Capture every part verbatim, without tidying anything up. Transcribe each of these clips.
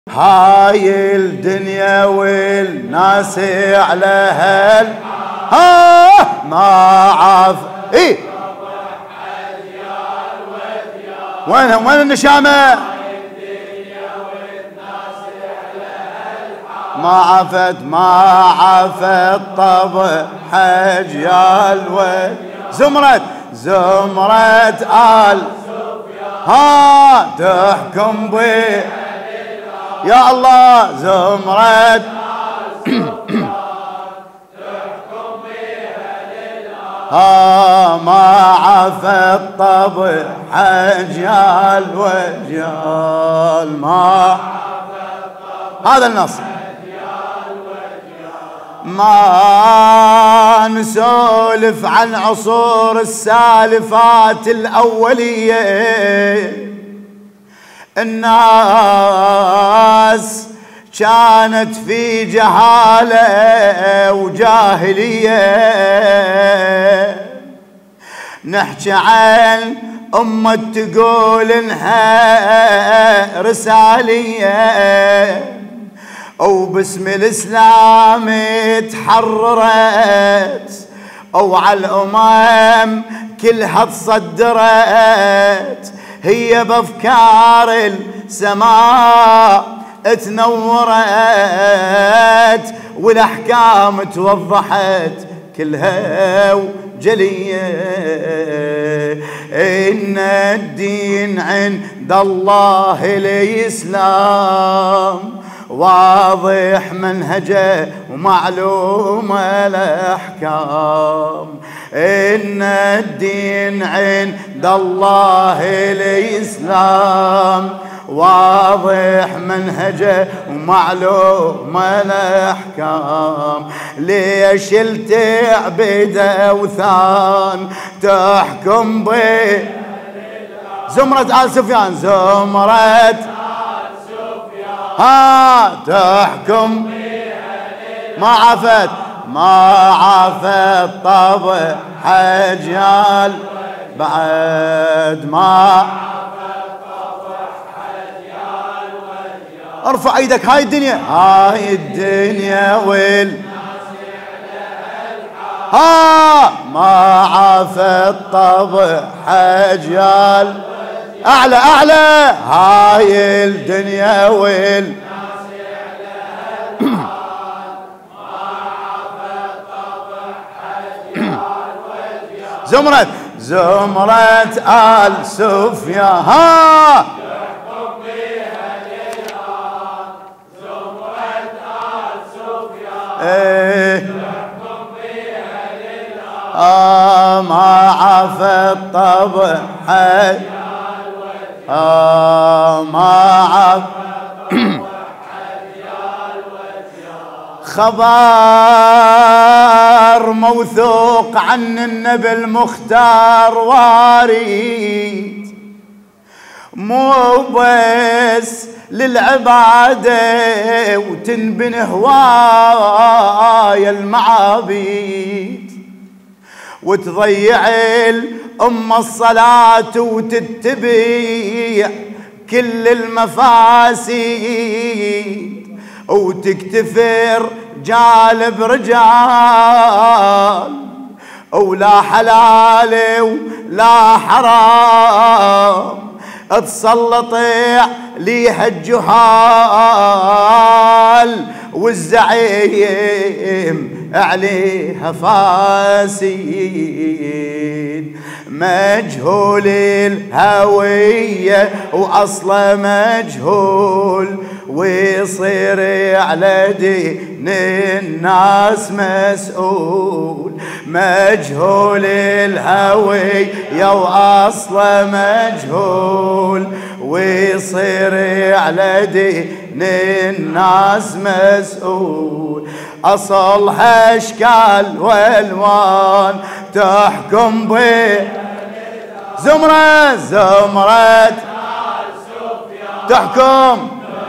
هاي الدنيا والناس عليها ها ما عاف ايه وين وين النشامة ما عفت ما عفت طبع حجيال وين زمرة زمرة آل ها تحكم بي يا الله زمرة ها ما عفت طبع حجيال وجيال ما هذا النص ما نسولف عن عصور السالفات الأولية الناس كانت في جهالة وجاهلية نحكي عن أمة تقول إنها رسالية أو باسم الإسلام تحررت أو على الأمم كلها تصدرت هي بأفكار السماء تنورت والأحكام توضحت كلها وجلية إن الدين عند الله الإسلام واضح منهجه ومعلوم الأحكام إن الدين عند الله الإسلام واضح منهجه ومعلوم الأحكام ليش تعبد أوثان تحكم به زمرة آل سفيان زمرة ها تحكم ما عفت ما عفت طبع حجيال بعد ما ارفع ايدك هاي الدنيا هاي الدنيا وال ها ما عفت طبع حجيال أعلى أعلى هاي الدنيا وال زمرة زمرة آل سفيان ها ايه آه ما عفت طبع حي آه ما عف خبر موثوق عن النبي المختار واريد مو بس للعبادة وتنبني هوايا المعابيد وتضيع الأمة الصلاة وتتبع كل المفاسد وتكتفر جالب رجال ولا حلال ولا حرام تسلط ليها الجهال والزعيم عليها فاسد مجهول الهوية وأصله مجهول ويصير على دين الناس مسؤول مجهول الهوية وأصله مجهول ويصير على دين الناس مسؤول أصلها أشكال والوان تحكم به زمرة زمرة تحكم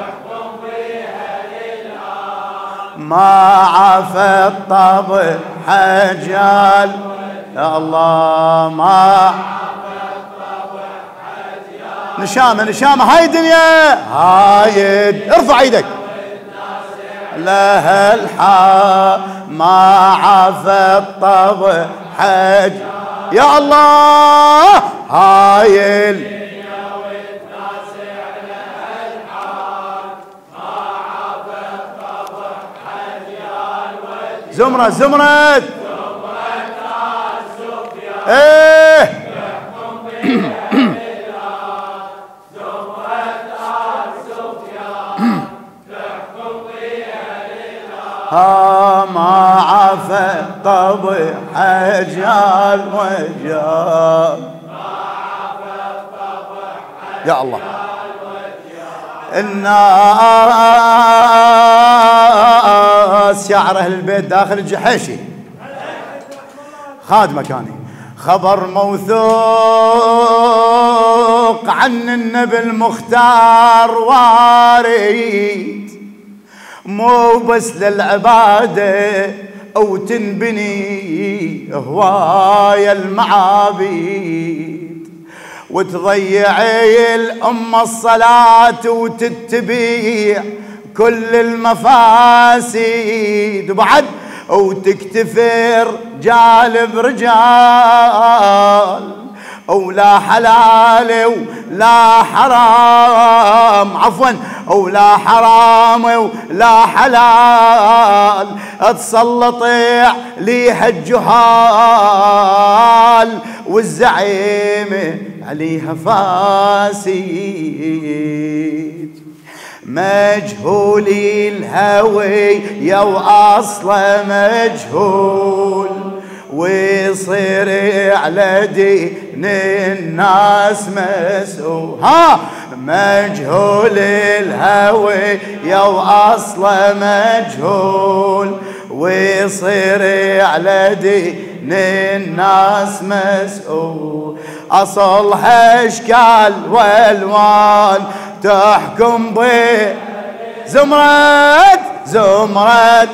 ما عفت طبع حجيال يا الله ما عفت طبع حجيال نشامة نشامة هاي الدنيا هاي ارفع ايدك لها الحا ما عفت طب حج يا الله هاي الدنيا وتنازع لها الحال ما عفت طب حج يا الوجه زمرة زمرة زمرة آل سفيان ايه ها ما عفى طب حج يا الوجه يا الله الناس شعر اهل البيت داخل الجحيشي خاد مكاني خبر موثوق عن النبي المختار وارد مو بس للعبادة أو تنبني هواية المعابيد وتضيعي الأمة الصلاة وتتبيع كل المفاسد وبعد وتكتفي رجال برجال ولا حلال ولا حرام عفوا ولا حرام ولا حلال تسلط عليها الجهال والزعيمة عليها فاسد مجهولي الهوي يا واصله مجهول ويصير على دين الناس مسؤول ها مجهول الهوي يا واصله مجهول ويصير على دين الناس مسؤول اصلها اشكال والوان تحكم بي زمرة زمرة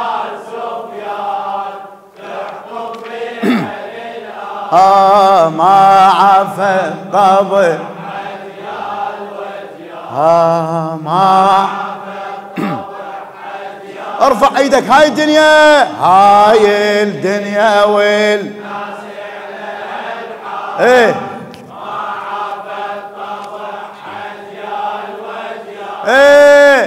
ها ما عفى طب ها ما ارفع ايدك هاي الدنيا هاي الدنيا وال ايه ايه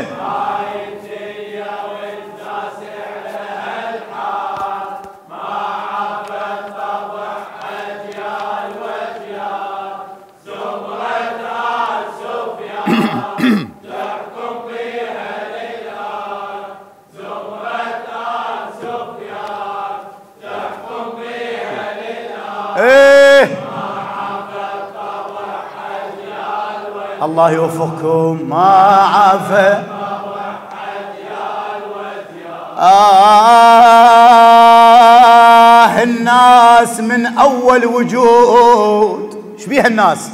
ايه الله يوفقكم ما عفى آه الناس من أول وجود ايش بيها الناس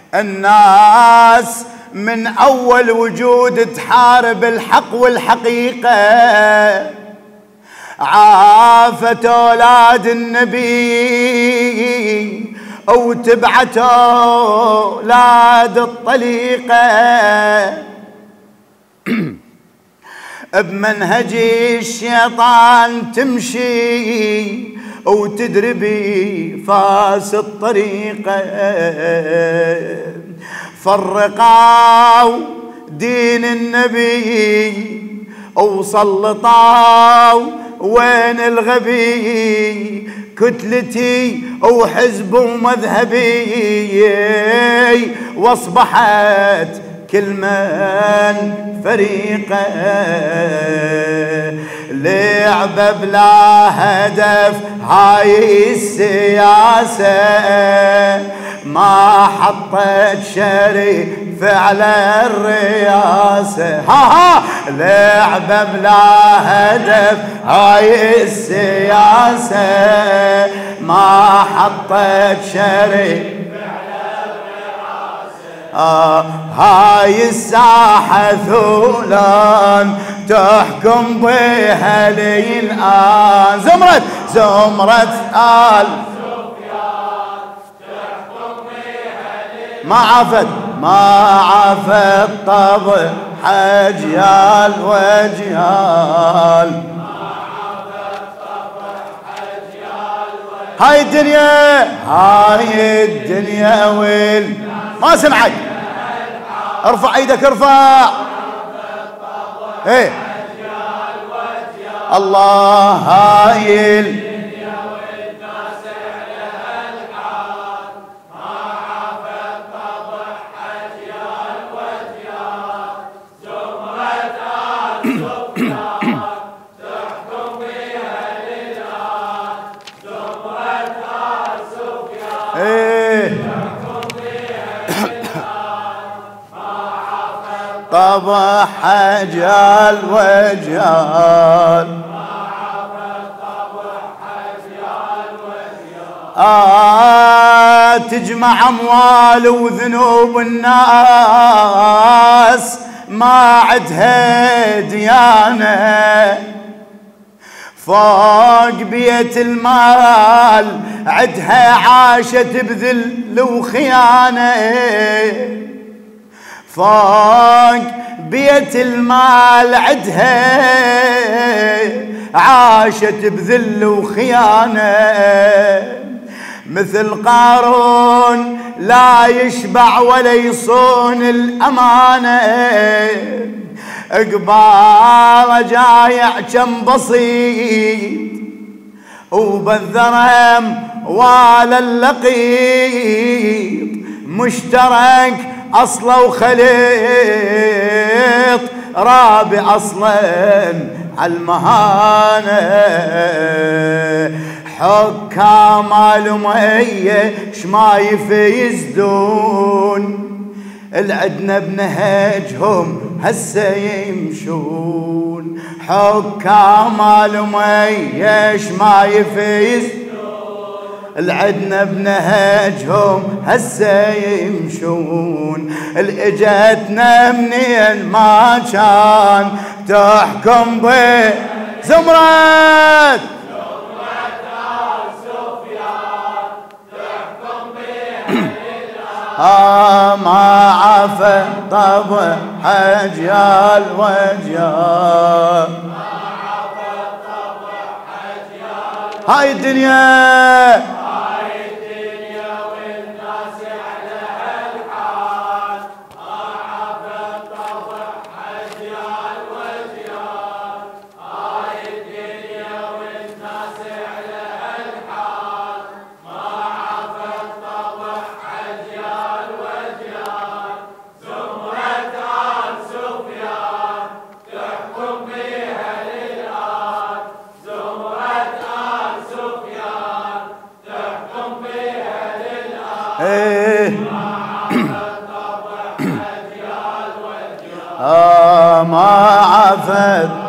الناس من أول وجود تحارب الحق والحقيقة عافت أولاد النبي أو تبعت أولاد الطليقة بمنهج الشيطان تمشي وتدربي فاس الطريقة فرقوا دين النبي وسلطوا وين الغبي كتلتي وحزب ومذهبي واصبحت كل من فريقه لعبة بلا هدف هاي السياسة ما حطت شريف على الرئاسة ها ها لعبة بلا هدف هاي السياسة ما حطت شريف آه هاي الساحة ثولان تحكم بها لي الآن زمرة زمرة آل ما عفت ما عفى الطبع حجيال وجيال. هاي الدنيا هاي الدنيا ويل ما سمعك. ارفع ايدك ارفع. ايه الله هاي الدنيا والناس عليها الحال ما عفى الطبع حجيال وجيال. زمرة آل سفيان تحكم بها للآن. زمرة آل سفيان ايه تحكم بها للآن. ما عفى الطبع حجيال وجيال. آه تجمع أموال وذنوب الناس ما عدها ديانة. فوق بيت المال عدها عاشت بذل وخيانة. فوق بيت المال عدها عاشت بذل وخيانة. مثل قارون لا يشبع ولا يصون الأمانة. اقبال جايع كم بسيط وبالذرم ولا اللقيط. مشترك أصله وخليط رابع أصلا عالمهانة. حكام الأمية شمايف يزدون العدنا بنهجهم هسه يمشون. حكام الأمية شمايف يزدون العدنا بنهجهم هسه يمشون. الاجتنا منين ما كان تحكم به زمرة آه ما عفى طبع حجيال وجيال. هاي الدنيا هاي الدنيا والناس عليها الحال ما عفى الطبع حجيال وجيال. هاي الدنيا والناس عليها الحال ما عفى الطبع حجيال وجيال. زمرة آل سفيان تحكم بها للآن. زمرة آل سفيان تحكم بها للآن. ايه آه ما عفت